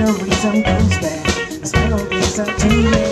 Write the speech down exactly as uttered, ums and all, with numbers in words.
memories and goes back. There's melodies that tune me.